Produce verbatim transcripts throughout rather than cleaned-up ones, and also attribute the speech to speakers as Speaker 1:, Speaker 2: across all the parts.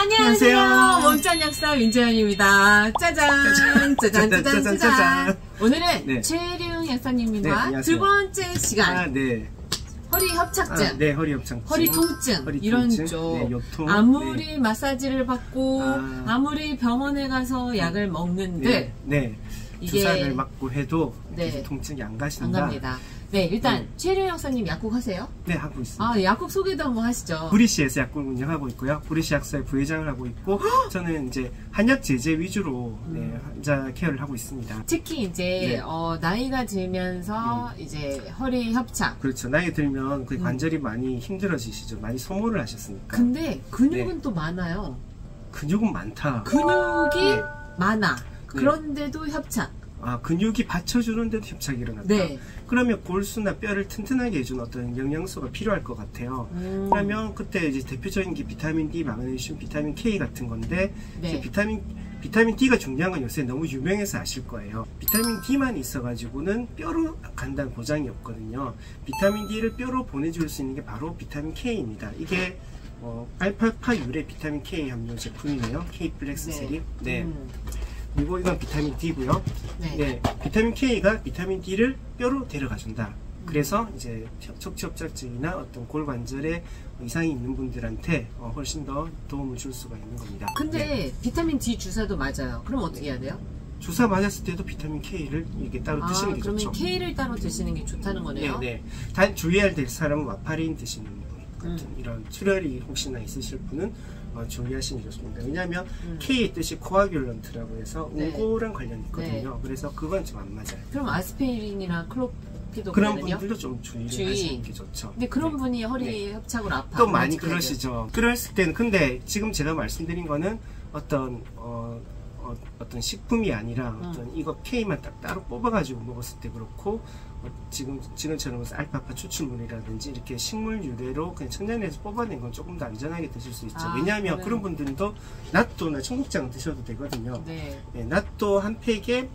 Speaker 1: 안녕하세요.
Speaker 2: 안녕하세요.
Speaker 1: 몸짱 약사 민재현입니다. 짜잔, 짜잔, 짜잔, 짜잔, 짜잔. 짜잔. 오늘은
Speaker 2: 네.
Speaker 1: 최혜령 약사님과
Speaker 2: 네,
Speaker 1: 두 번째 시간.
Speaker 2: 아, 네.
Speaker 1: 허리 협착증,
Speaker 2: 아, 네, 허리 협착증,
Speaker 1: 허리 통증,
Speaker 2: 허리
Speaker 1: 이런
Speaker 2: 통증,
Speaker 1: 쪽.
Speaker 2: 네, 요통,
Speaker 1: 아무리
Speaker 2: 네.
Speaker 1: 마사지를 받고 아. 무리 병원에 가서 약을 먹는데
Speaker 2: 네, 네.
Speaker 1: 이게
Speaker 2: 주사를 맞고 해도
Speaker 1: 네.
Speaker 2: 통증이 안 가신다.
Speaker 1: 안 갑니다. 네, 일단
Speaker 2: 네.
Speaker 1: 최혜령 약사님 약국 하세요?
Speaker 2: 네, 하고 있습니다.
Speaker 1: 아, 약국 소개도 한번 하시죠.
Speaker 2: 브리시에서 약국을 운영하고 있고요. 브리시 약사의 부회장을 하고 있고 저는 이제 한약 제제 위주로 네,
Speaker 1: 음.
Speaker 2: 환자 케어를 하고 있습니다.
Speaker 1: 특히 이제
Speaker 2: 네.
Speaker 1: 어, 나이가 들면서 음. 이제 허리 협착.
Speaker 2: 그렇죠. 나이 들면 그
Speaker 1: 음.
Speaker 2: 관절이 많이 힘들어지시죠. 많이 소모를 하셨으니까.
Speaker 1: 근데 근육은
Speaker 2: 네.
Speaker 1: 또 많아요.
Speaker 2: 근육은 많다.
Speaker 1: 근육이
Speaker 2: 네.
Speaker 1: 많아.
Speaker 2: 네.
Speaker 1: 그런데도 협착.
Speaker 2: 아, 근육이 받쳐주는데도 협착이 일어났다.
Speaker 1: 네.
Speaker 2: 그러면 골수나 뼈를 튼튼하게 해주는 어떤 영양소가 필요할 것 같아요.
Speaker 1: 음.
Speaker 2: 그러면 그때 이제 대표적인 게 비타민 D, 마그네슘, 비타민 K 같은 건데
Speaker 1: 네.
Speaker 2: 이제 비타민 비타민 D가 중요한 건 요새 너무 유명해서 아실 거예요. 비타민 D만 있어가지고는 뼈로 간다는 보장이 없거든요. 비타민 D를 뼈로 보내줄 수 있는 게 바로 비타민 K입니다. 이게 어, 알파파 유래 비타민 K 함유 제품이네요. K 플렉스
Speaker 1: 네.
Speaker 2: 세립. 네.
Speaker 1: 음.
Speaker 2: 그리고 이건 비타민 D고요.
Speaker 1: 네.
Speaker 2: 네, 비타민 K가 비타민 D를 뼈로 데려가 준다. 그래서 이제 척추협착증이나 어떤 골관절에 이상이 있는 분들한테 훨씬 더 도움을 줄 수가 있는 겁니다.
Speaker 1: 근데
Speaker 2: 네.
Speaker 1: 비타민 D 주사도 맞아요. 그럼 어떻게
Speaker 2: 네.
Speaker 1: 해야 돼요?
Speaker 2: 주사 맞았을 때도 비타민 K를 이렇게 따로
Speaker 1: 아,
Speaker 2: 드시는 게
Speaker 1: 그러면
Speaker 2: 좋죠.
Speaker 1: K를 따로 드시는 게 좋다는 거네요.
Speaker 2: 네, 네. 단 주의해야 될 사람은 와파린 드시는 분 같은
Speaker 1: 음.
Speaker 2: 이런 출혈이 혹시나 있으실 분은 어, 주의하시는 게 좋습니다. 왜냐하면
Speaker 1: 음.
Speaker 2: K의 뜻이 코아귤런트라고 해서
Speaker 1: 네.
Speaker 2: 응고랑 관련이 있거든요.
Speaker 1: 네.
Speaker 2: 그래서 그건 좀 안 맞아요.
Speaker 1: 그럼 아스피린이나 클로피도
Speaker 2: 그런
Speaker 1: 그러면요?
Speaker 2: 분들도 좀 주의를
Speaker 1: 주의.
Speaker 2: 하시는 게 좋죠.
Speaker 1: 근데 그런
Speaker 2: 네.
Speaker 1: 분이 허리
Speaker 2: 네.
Speaker 1: 협착으로 아파.
Speaker 2: 또 많이 그러시죠. 그랬을 때는 근데 지금 제가 말씀드린 거는 어떤 어, 어, 어떤 식품이 아니라
Speaker 1: 음.
Speaker 2: 어떤 이거 K만 딱 따로 뽑아가지고 먹었을 때 그렇고 어, 지금 지금처럼 알파파 추출물이라든지 이렇게 식물 유래로 그냥 천연에서 뽑아낸 건 조금 더 안전하게 드실 수 있죠.
Speaker 1: 아,
Speaker 2: 왜냐하면
Speaker 1: 그러면...
Speaker 2: 그런 분들도 낫또나 청국장 드셔도 되거든요.
Speaker 1: 네.
Speaker 2: 네, 낫또 한 팩에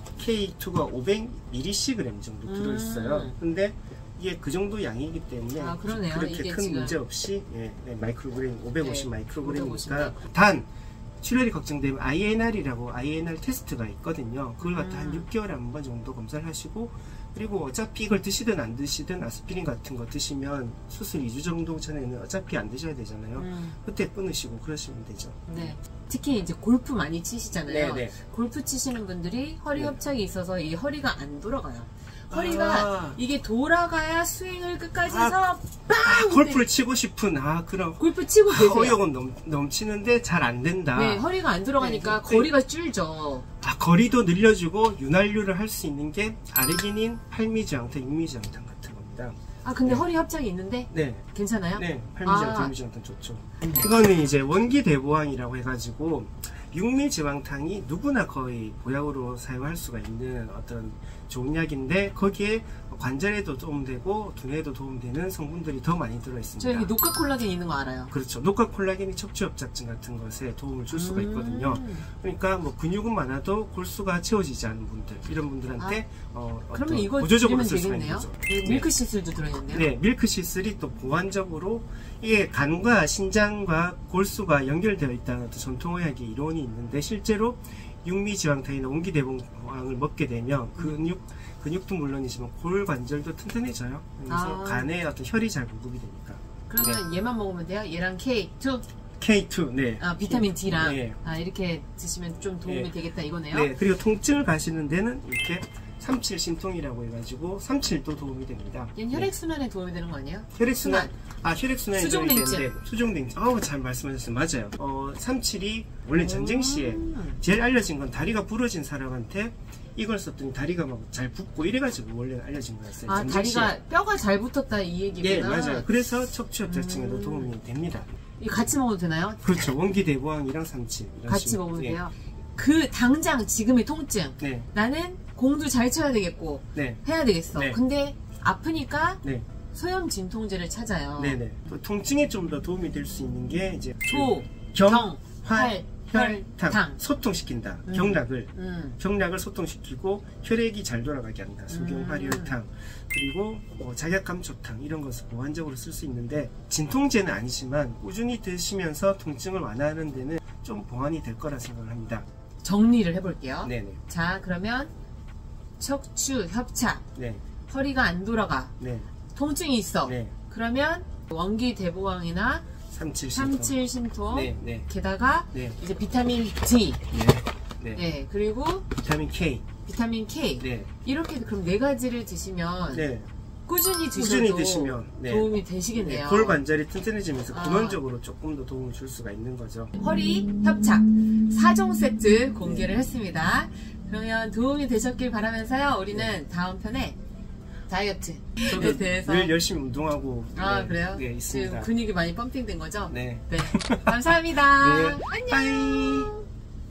Speaker 2: 케이 투가 오백 밀리그램 정도 들어있어요.
Speaker 1: 음.
Speaker 2: 근데 이게 그 정도 양이기 때문에
Speaker 1: 아, 그러네요.
Speaker 2: 그렇게
Speaker 1: 이게
Speaker 2: 큰
Speaker 1: 지금...
Speaker 2: 문제 없이 예, 네, 마이크로그램 오백오십
Speaker 1: 네,
Speaker 2: 마이크로그램이니까
Speaker 1: 오백오십 마이크로그램.
Speaker 2: 단 출혈이 걱정되면 아이엔알이라고 아이엔알 테스트가 있거든요. 그걸 갖다
Speaker 1: 음.
Speaker 2: 한 육 개월에 한 번 정도 검사를 하시고 그리고 어차피 이걸 드시든 안 드시든 아스피린 같은 거 드시면 수술 이 주 정도 전에는 어차피 안 드셔야 되잖아요.
Speaker 1: 음.
Speaker 2: 그때 끊으시고 그러시면 되죠.
Speaker 1: 네. 특히 이제 골프 많이 치시잖아요.
Speaker 2: 네, 네.
Speaker 1: 골프 치시는 분들이 허리
Speaker 2: 네.
Speaker 1: 협착이 있어서 이 허리가 안 돌아가요. 허리가
Speaker 2: 아.
Speaker 1: 이게 돌아가야 스윙을 끝까지
Speaker 2: 아.
Speaker 1: 해서
Speaker 2: 아,
Speaker 1: 빵!
Speaker 2: 골프를 치고 싶은 아 그런
Speaker 1: 골프 치고 계세요.
Speaker 2: 허용은 넘, 넘치는데 잘 안 된다.
Speaker 1: 네, 허리가 안 돌아가니까
Speaker 2: 네, 네.
Speaker 1: 거리가 줄죠.
Speaker 2: 아, 거리도 늘려주고 윤활유를 할 수 있는 게 아르기닌, 팔미지황탄, 육미지황탄 같은 겁니다.
Speaker 1: 아 근데
Speaker 2: 네.
Speaker 1: 허리 협착이 있는데
Speaker 2: 네,
Speaker 1: 괜찮아요?
Speaker 2: 네, 팔미지황탄,
Speaker 1: 아.
Speaker 2: 육미지황탄 좋죠. 이거는 이제 원기대보항이라고 해가지고 육미지황탄이 누구나 거의 보약으로 사용할 수가 있는 어떤 좋은 약인데 거기에 관절에도 도움되고 두뇌에도 도움되는 성분들이 더 많이 들어있습니다.
Speaker 1: 저 여기 녹화 콜라겐 있는 거 알아요.
Speaker 2: 그렇죠. 녹화 콜라겐이 척추협착증 같은 것에 도움을 줄 수가 있거든요.
Speaker 1: 음.
Speaker 2: 그러니까 뭐 근육은 많아도 골수가 채워지지 않은 분들 이런 분들한테
Speaker 1: 아,
Speaker 2: 어,
Speaker 1: 그러면 이거
Speaker 2: 보조적으로
Speaker 1: 드리면
Speaker 2: 쓸 수가
Speaker 1: 되겠네요.
Speaker 2: 있는 거죠.
Speaker 1: 네, 밀크시슬도 들어있네요.
Speaker 2: 네, 밀크시슬이 또 보완적으로 이게 간과 신장과 골수가 연결되어 있다는 어떤 전통의학의 이론이 있는데 실제로 육미지황탄이나 원기대보항을 먹게 되면 근육 근육도 물론이지만 골관절도 튼튼해져요. 그래서
Speaker 1: 아.
Speaker 2: 간에 어떤 혈이 잘 공급이 되니까.
Speaker 1: 그러면
Speaker 2: 네.
Speaker 1: 얘만 먹으면 돼요? 얘랑 케이 투?
Speaker 2: 케이 투, 네.
Speaker 1: 아, 비타민 D랑
Speaker 2: 네.
Speaker 1: 아, 이렇게 드시면 좀 도움이
Speaker 2: 네.
Speaker 1: 되겠다 이거네요.
Speaker 2: 네, 그리고 통증을 가시는 데는 이렇게 삼칠 신통이라고 해가지고 삼칠도 도움이 됩니다.
Speaker 1: 얘는 혈액순환에 도움이 되는 거 아니에요?
Speaker 2: 혈액순환, 아 혈액순환이
Speaker 1: 수종냉증.
Speaker 2: 되는데 수종냉증. 아우 잘 말씀하셨어요. 맞아요. 어 삼칠이 원래 전쟁 시에
Speaker 1: 음.
Speaker 2: 제일 알려진 건 다리가 부러진 사람한테 이걸 썼더니 다리가 막 잘 붓고 이래가지고 원래 알려진 거였어요.
Speaker 1: 아,
Speaker 2: 전쟁
Speaker 1: 다리가
Speaker 2: 시에.
Speaker 1: 뼈가 잘 붙었다 이 얘기구나.
Speaker 2: 예, 맞아요. 그래서 척추협착증에도
Speaker 1: 음.
Speaker 2: 도움이 됩니다.
Speaker 1: 이거 같이 먹어도 되나요?
Speaker 2: 그렇죠. 원기대보항이랑 삼칠 이런
Speaker 1: 같이
Speaker 2: 식으로.
Speaker 1: 먹으면
Speaker 2: 예.
Speaker 1: 돼요. 그 당장 지금의 통증.
Speaker 2: 네,
Speaker 1: 나는 공도 잘 쳐야 되겠고
Speaker 2: 네,
Speaker 1: 해야 되겠어.
Speaker 2: 네.
Speaker 1: 근데 아프니까
Speaker 2: 네.
Speaker 1: 소염 진통제를 찾아요.
Speaker 2: 네네. 또 통증에 좀 더 도움이 될 수 있는 게 이제
Speaker 1: 조,
Speaker 2: 경,
Speaker 1: 경,
Speaker 2: 활,
Speaker 1: 활,
Speaker 2: 혈당,
Speaker 1: 혈당.
Speaker 2: 소통시킨다.
Speaker 1: 음.
Speaker 2: 경락을
Speaker 1: 음.
Speaker 2: 경락을 소통시키고 혈액이 잘 돌아가게 한다. 소경발혈탕 그리고 뭐 작약감초탕 이런 것을 보완적으로 쓸 수 있는데 진통제는 아니지만 꾸준히 드시면서 통증을 완화하는 데는 좀 보완이 될 거라 생각을 합니다.
Speaker 1: 정리를 해볼게요.
Speaker 2: 네네.
Speaker 1: 자, 그러면 척추, 협착,
Speaker 2: 네.
Speaker 1: 허리가 안 돌아가,
Speaker 2: 네.
Speaker 1: 통증이 있어.
Speaker 2: 네.
Speaker 1: 그러면 원기 대보강이나
Speaker 2: 삼칠신통.
Speaker 1: 삼칠신통,
Speaker 2: 네. 네.
Speaker 1: 게다가
Speaker 2: 네.
Speaker 1: 이제 비타민 D,
Speaker 2: 네. 네.
Speaker 1: 네, 그리고
Speaker 2: 비타민 K.
Speaker 1: 비타민 K.
Speaker 2: 네.
Speaker 1: 이렇게 그럼 네 가지를 드시면
Speaker 2: 네.
Speaker 1: 꾸준히 드셔도
Speaker 2: 꾸준히 드시면 네.
Speaker 1: 도움이 되시겠네요.
Speaker 2: 네, 골 관절이 튼튼해지면서
Speaker 1: 아.
Speaker 2: 근원적으로 조금 더 도움을 줄 수가 있는 거죠.
Speaker 1: 허리, 협착 사 종 세트 공개를 네. 했습니다. 그러면 도움이 되셨길 바라면서요. 우리는 네. 다음 편에 다이어트에 대해서
Speaker 2: 늘 열심히 운동하고
Speaker 1: 아
Speaker 2: 네,
Speaker 1: 그래요?
Speaker 2: 네, 있습니다.
Speaker 1: 지금 근육이 많이 펌핑된 거죠?
Speaker 2: 네.
Speaker 1: 네. 감사합니다.
Speaker 2: 네.
Speaker 1: 안녕.
Speaker 2: 빠이.